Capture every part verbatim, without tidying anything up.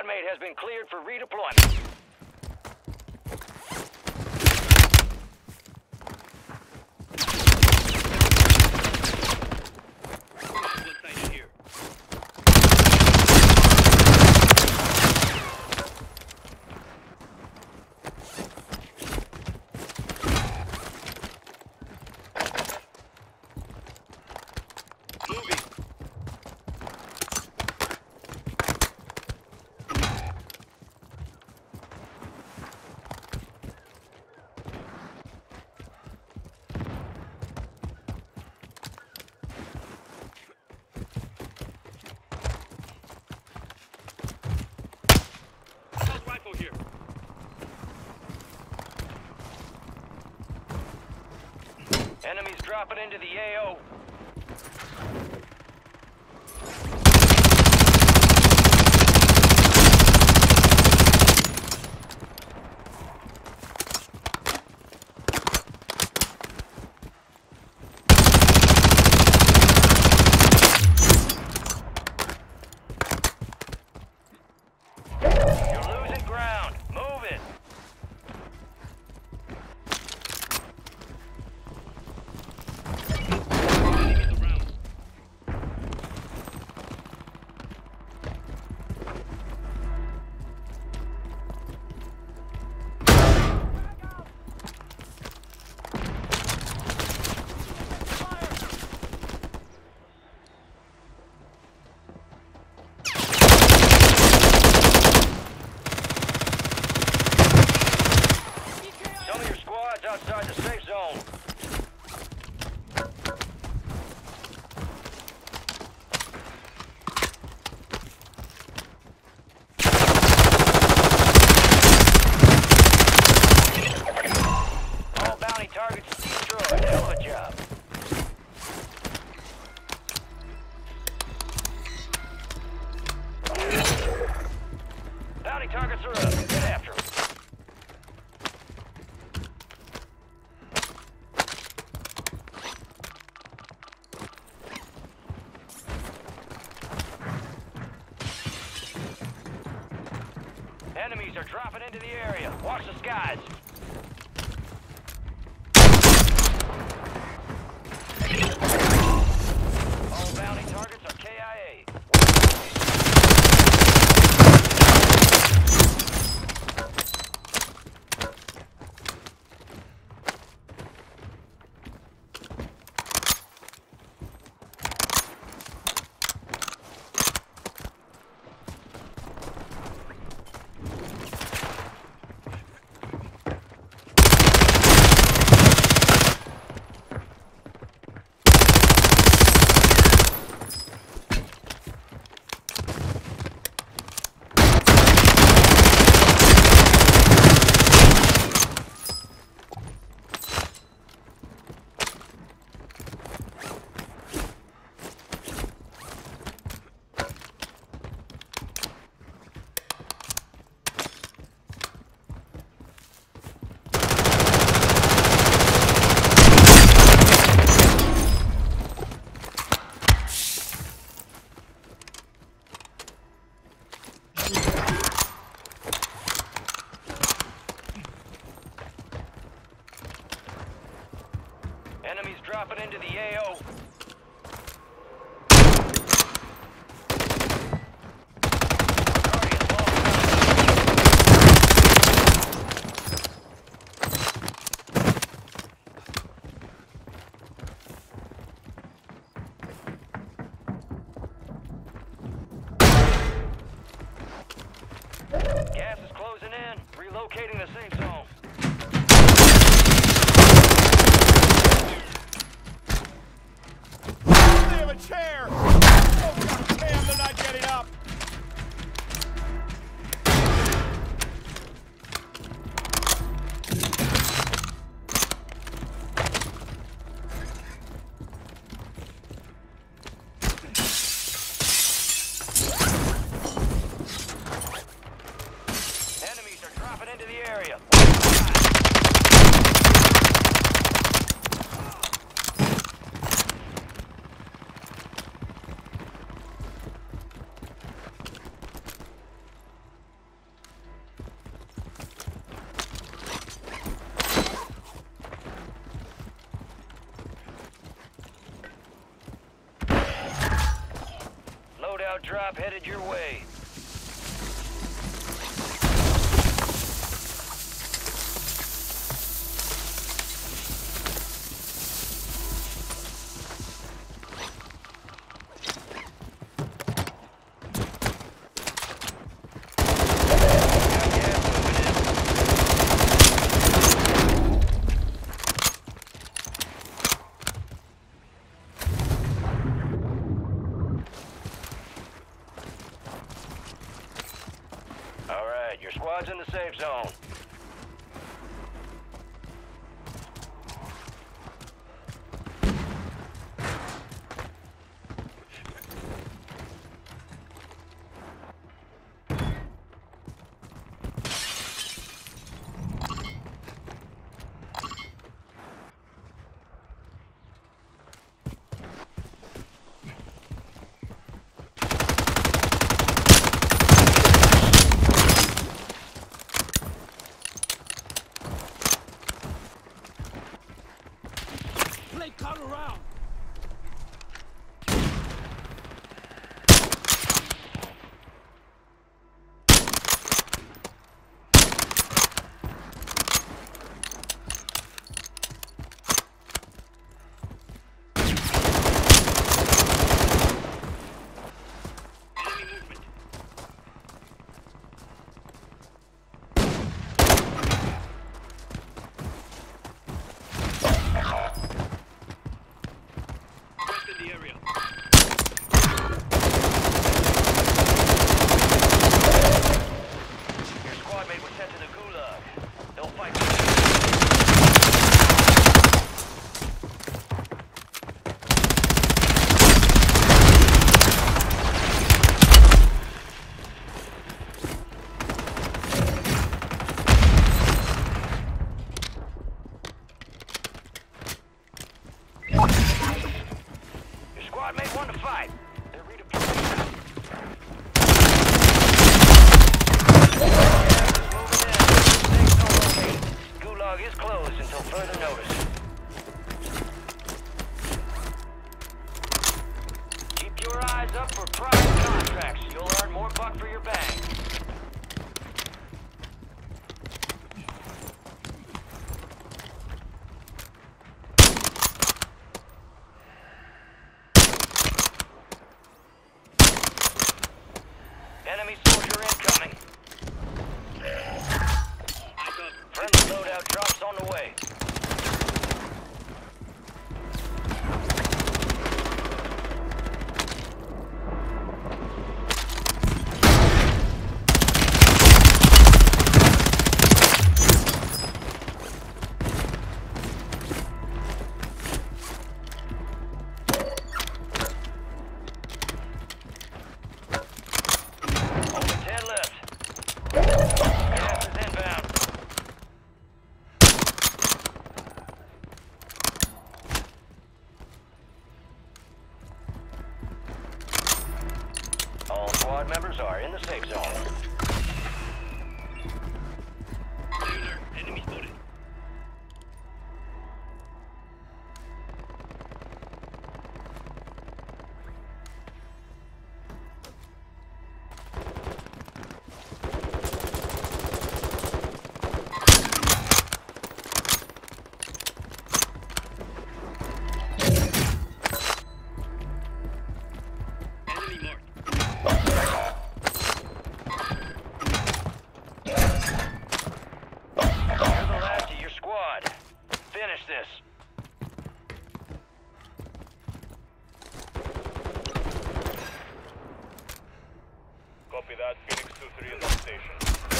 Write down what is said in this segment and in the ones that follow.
squad mate has been cleared for redeployment. Enemies dropping into the A O. You're losing ground. Move it. Outside the safe zone. All bounty targets destroyed. Hell of a job. Bounty targets are up. Get after them. Enemies are dropping into the area. Watch the skies. All bounty targets are K I A. Enemies dropping into the A O. Gas is closing in. Relocating the safe zone. A chair! Oh, God damn, they're not getting up! Enemies are dropping into the area. drop headed your way. Your squad's in the safe zone. Cut around. Enemy soldier incoming. Friendly loadout drops on the way. Squad members are in the safe zone. Enemy spotted. Copy that. Phoenix two three is on station.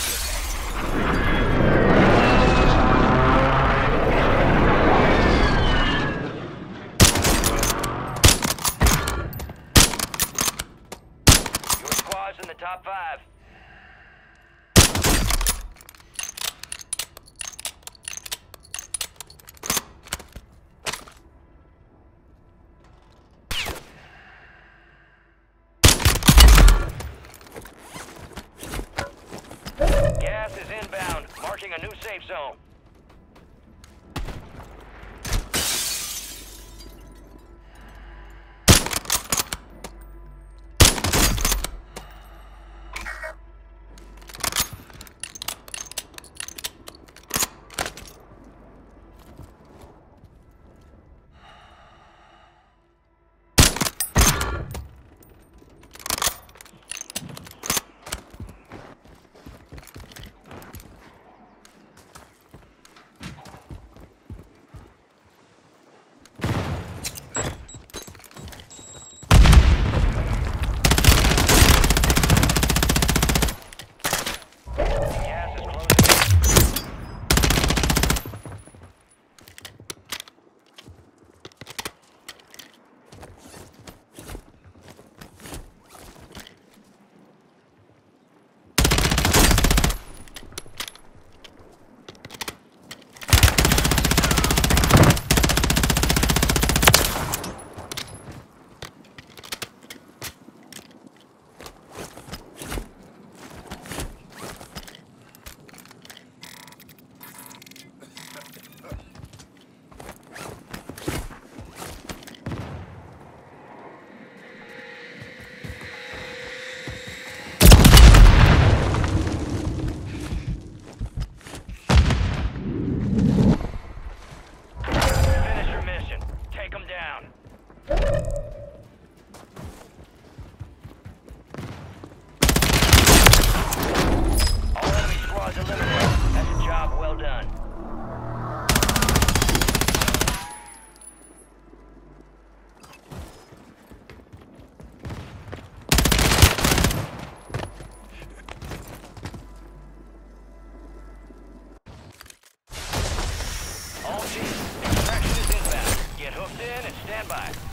Your squad's in the top five. Gas is inbound, marking a new safe zone. Extraction is inbound. Get hooked in and stand by.